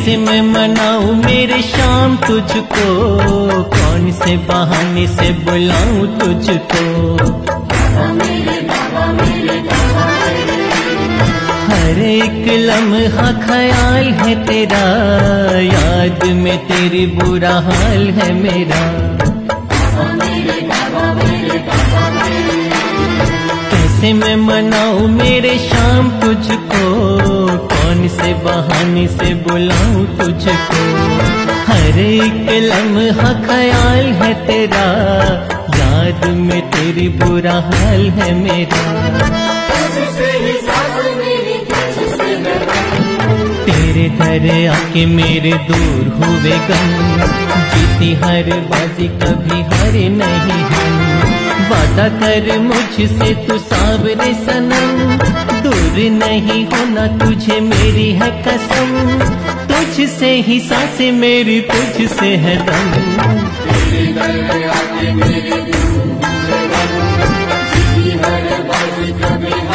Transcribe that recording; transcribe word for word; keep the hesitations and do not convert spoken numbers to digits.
कैसे मैं मनाऊं मेरे शाम तुझको, कौन से बहाने से बुलाऊं तुझको। हर एक लम्हा ख्याल है तेरा, याद में तेरी बुरा हाल है मेरा। कैसे मैं मनाऊं मेरे शाम तुझको, कौन से बहाने से बुलाऊं तुझको। हर एक लम्हा ख्याल है तेरा, याद में तेरी बुरा हाल है मेरा। तेरे दर आके मेरे दूर हुए गम, जीती हर बाजी कभी हारे नहीं हम। वादा कर मुझसे तू सावरे सनम, दूर नहीं होना तुझे मेरी है कसम। तुझसे ही सांसें मेरी, तुझसे है दम। तेरे दर आके मेरे दूर हुए गम, जीती हर बाजी कभी